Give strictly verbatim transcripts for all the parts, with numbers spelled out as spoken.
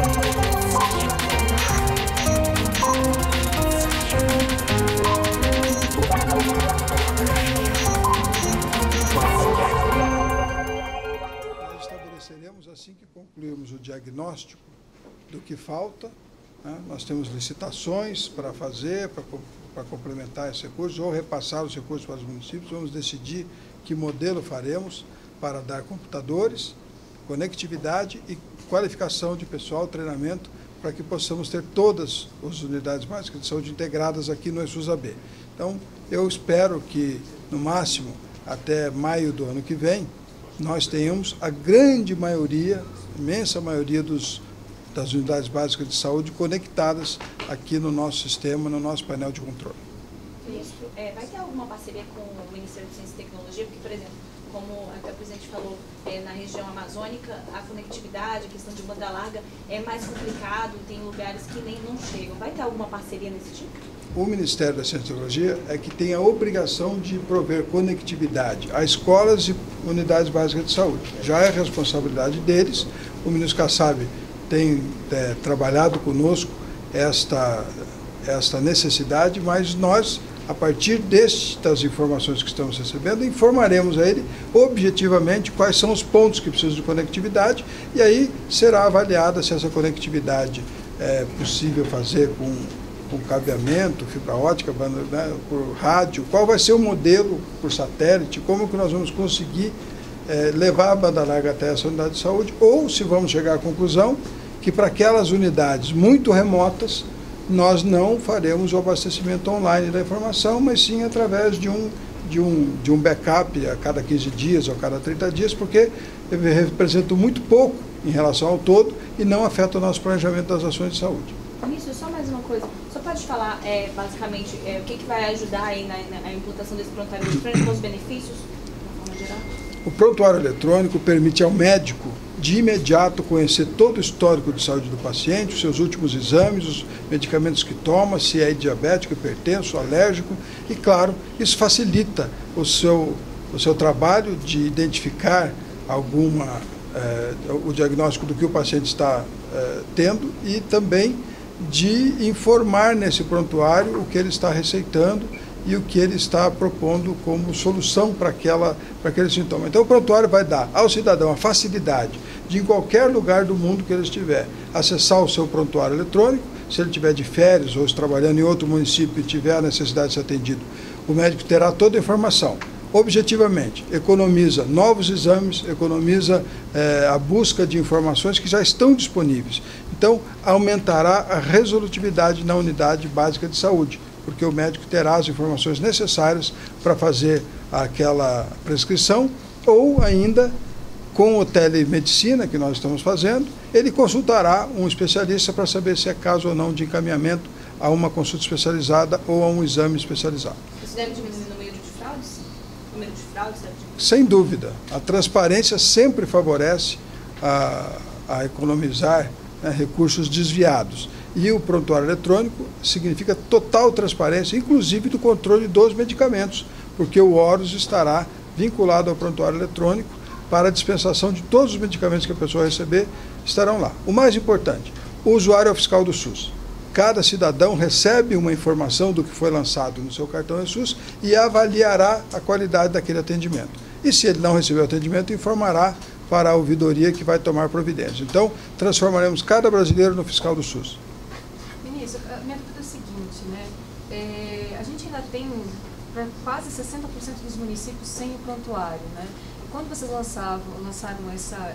Estabeleceremos assim que concluirmos o diagnóstico do que falta, né? Nós temos licitações para fazer, para, para complementar esses recursos, ou repassar os recursos para os municípios. Vamos decidir que modelo faremos para dar computadores, conectividade e qualificação de pessoal, treinamento, para que possamos ter todas as unidades básicas de saúde integradas aqui no ESUS-A B. Então, eu espero que, no máximo, até maio do ano que vem, nós tenhamos a grande maioria, imensa maioria dos, das unidades básicas de saúde conectadas aqui no nosso sistema, no nosso painel de controle. Ministro, é, vai ter alguma parceria com o Ministério de Ciência e Tecnologia? Porque, por exemplo, como até o presidente falou, é, na região amazônica, a conectividade, a questão de banda larga é mais complicado, tem lugares que nem não chegam. Vai ter alguma parceria nesse tipo? O Ministério da Ciência e Tecnologia é que tem a obrigação de prover conectividade a escolas e unidades básicas de saúde. Já é responsabilidade deles. O ministro Kassab tem é, trabalhado conosco esta, esta necessidade, mas nós, a partir destas informações que estamos recebendo, informaremos a ele objetivamente quais são os pontos que precisam de conectividade e aí será avaliada se essa conectividade é possível fazer com com cabeamento, fibra ótica, banda, né, por rádio, qual vai ser o modelo por satélite, como que nós vamos conseguir é, levar a banda larga até essa unidade de saúde, ou se vamos chegar à conclusão que para aquelas unidades muito remotas nós não faremos o abastecimento online da informação, mas sim através de um, de um, de um backup a cada quinze dias ou a cada trinta dias, porque representa muito pouco em relação ao todo e não afeta o nosso planejamento das ações de saúde. Ministro, só mais uma coisa. Só pode falar, é, basicamente, é, o que, que vai ajudar aí na, na implantação desse prontuário eletrônico, os benefícios, de forma geral? O prontuário eletrônico permite ao médico, de imediato, conhecer todo o histórico de saúde do paciente, os seus últimos exames, os medicamentos que toma, se é diabético, hipertenso, alérgico, e, claro, isso facilita o seu, o seu trabalho de identificar alguma, é, o diagnóstico do que o paciente está é, tendo e também de informar nesse prontuário o que ele está receitando e o que ele está propondo como solução para aquela, para aquele sintoma. Então, o prontuário vai dar ao cidadão a facilidade de, em qualquer lugar do mundo que ele estiver, acessar o seu prontuário eletrônico. Se ele estiver de férias ou trabalhando em outro município e tiver a necessidade de ser atendido, o médico terá toda a informação. Objetivamente, economiza novos exames, economiza eh, a busca de informações que já estão disponíveis. Então, aumentará a resolutividade na unidade básica de saúde, porque o médico terá as informações necessárias para fazer aquela prescrição, ou ainda, com a telemedicina que nós estamos fazendo, ele consultará um especialista para saber se é caso ou não de encaminhamento a uma consulta especializada ou a um exame especializado. Isso deve diminuir o número de fraudes? O número de fraudes deve diminuir? Sem dúvida. A transparência sempre favorece a, a economizar, né, recursos desviados. E o prontuário eletrônico significa total transparência, inclusive do controle dos medicamentos, porque o Horus estará vinculado ao prontuário eletrônico para a dispensação de todos os medicamentos que a pessoa receber, estarão lá. O mais importante, o usuário é o fiscal do SUS. Cada cidadão recebe uma informação do que foi lançado no seu cartão SUS e avaliará a qualidade daquele atendimento. E se ele não recebeu atendimento, informará para a ouvidoria que vai tomar providência. Então, transformaremos cada brasileiro no fiscal do SUS. Ministro, a minha dúvida é a seguinte, né? É, a gente ainda tem quase sessenta por cento dos municípios sem o prontuário, né? E quando vocês lançavam, lançaram essa,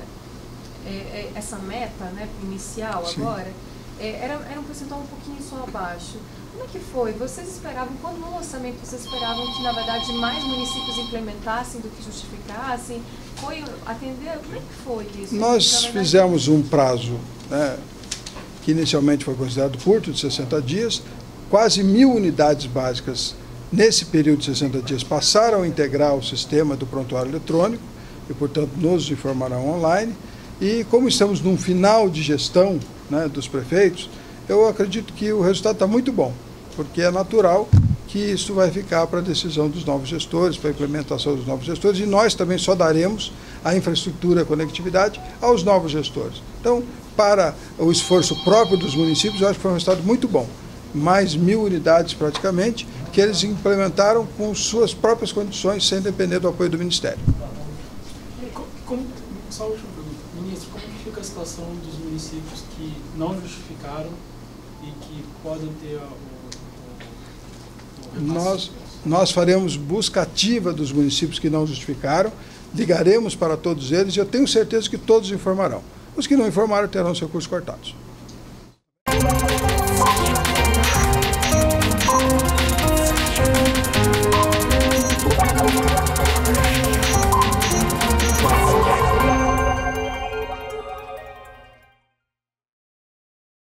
é, essa meta, né, inicial, sim, agora, é, era, era um percentual um pouquinho só abaixo. Como é que foi? Vocês esperavam, quando no lançamento, vocês esperavam que, na verdade, mais municípios implementassem do que justificassem? Foi atender? Como é que foi isso? Nós verdade... fizemos um prazo, né, que inicialmente foi considerado curto, de sessenta dias. Quase mil unidades básicas, nesse período de sessenta dias, passaram a integrar o sistema do prontuário eletrônico e, portanto, nos informarão online. E como estamos num final de gestão, né, dos prefeitos, eu acredito que o resultado está muito bom, porque é natural que isso vai ficar para a decisão dos novos gestores, para a implementação dos novos gestores, e nós também só daremos a infraestrutura e a conectividade aos novos gestores. Então, para o esforço próprio dos municípios, eu acho que foi um resultado muito bom. Mais mil unidades praticamente, que eles implementaram com suas próprias condições, sem depender do apoio do Ministério. Como, só uma última pergunta. Ministro, como que fica a situação dos municípios que não justificaram e que podem ter o, o, o nós, nós faremos busca ativa dos municípios que não justificaram, ligaremos para todos eles e eu tenho certeza que todos informarão. Os que não informaram terão seu curso cortados.